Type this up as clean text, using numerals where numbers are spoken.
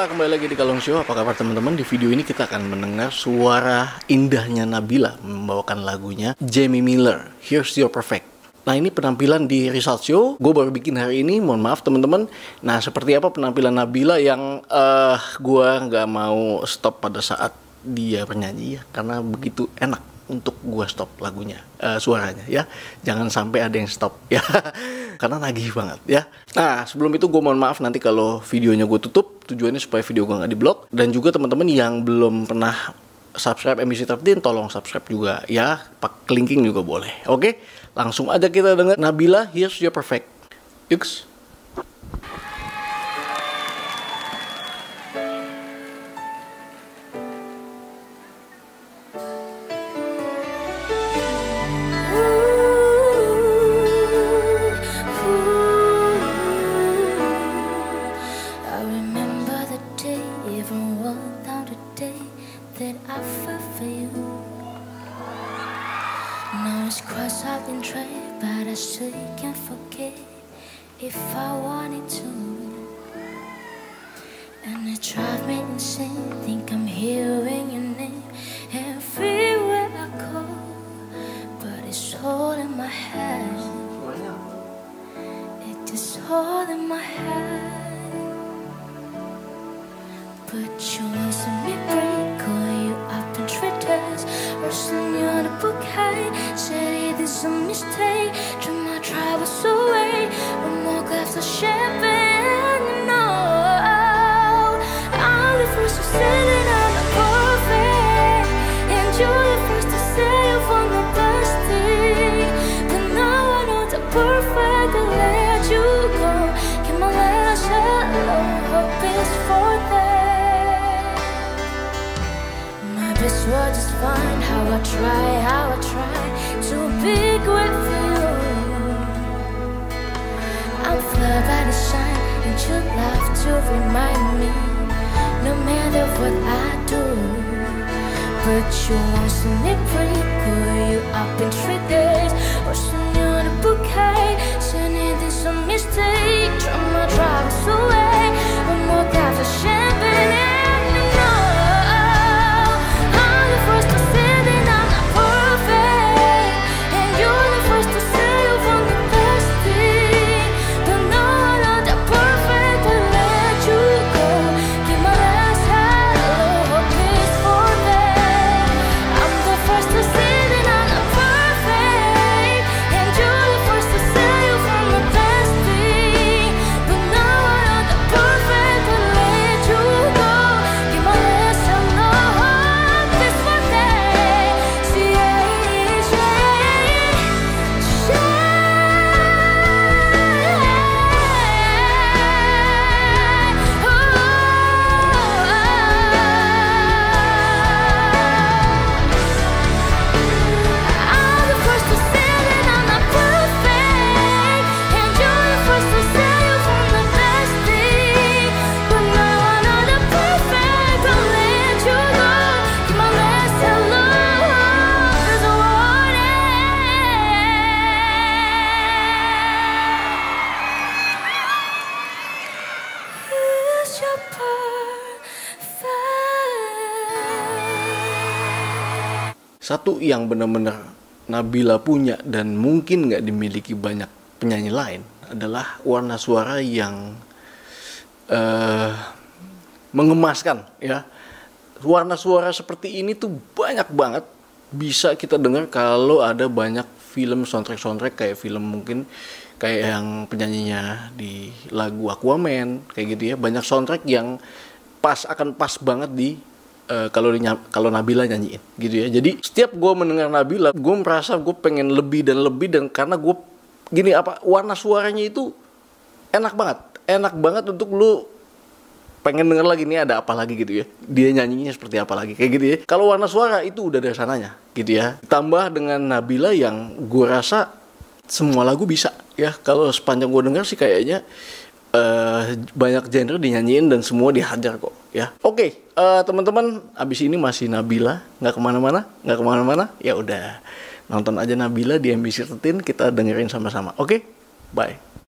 Ya, kembali lagi di Kalong Show. Apa kabar teman-teman? Di video ini kita akan mendengar suara indahnya Nabila membawakan lagunya Jamie Miller, Here's Your Perfect. Nah, ini penampilan di Result Show. Gue baru bikin hari ini, mohon maaf teman-teman. Nah, seperti apa penampilan Nabila yang gue nggak mau stop pada saat dia bernyanyi ya, karena begitu enak untuk gue stop lagunya, suaranya ya. Jangan sampai ada yang stop ya, karena nagih banget ya. Nah, sebelum itu gue mohon maaf nanti kalau videonya gue tutup. Tujuannya supaya video gue nggak di-blok. Dan juga teman-teman yang belum pernah subscribe MBC 13, tolong subscribe juga ya. Pak linking juga boleh. Oke, langsung aja kita dengar Nabila, Here's Your Perfect. Yuks. Now it's crossed out and tried, but I still can't forget if I wanted to. And it drives me insane, think I'm hearing your name everywhere I go, but it's all in my head. It is all in my head. But you want to me break, call you up in treaters, or send you the bouquet. Said it is a mistake, turn my troubles away. One more glass of champagne, you know. I'm the first to say that I'm not perfect, and you're the first to say you found the best thing. But now I know the perfect, I let you go. Keep my last hello, hope it's for that. This was just fine, how I try to be good for you. I'm flawed by design, and you love to remind me, no matter what I do. But you want to me pretty, call you up in 3 days, or send you the bouquet. Saying it is a mistake, turn my troubles away. One more glass of champagne. Satu yang benar-benar Nabila punya dan mungkin nggak dimiliki banyak penyanyi lain adalah warna suara yang mengemaskan ya. Warna suara seperti ini tuh banyak banget bisa kita dengar kalau ada banyak film soundtrack kayak film mungkin kayak yang penyanyinya di lagu Aquaman kayak gitu ya. Banyak soundtrack yang akan pas banget di kalau Nabila nyanyiin gitu ya. Jadi setiap gue mendengar Nabila, gue merasa gue pengen lebih dan karena gue gini, warna suaranya itu enak banget untuk lu pengen denger lagi nih ada apa lagi gitu ya, dia nyanyinya seperti apa lagi kayak gitu ya. Kalau warna suara itu udah dari sananya gitu ya, ditambah dengan Nabila yang gue rasa semua lagu bisa ya. Kalau sepanjang gue denger sih kayaknya banyak genre dinyanyiin dan semua dihajar kok ya. Oke, teman-teman, abis ini masih Nabila, nggak kemana-mana ya udah nonton aja Nabila di MBC 13, kita dengerin sama-sama. Oke, bye.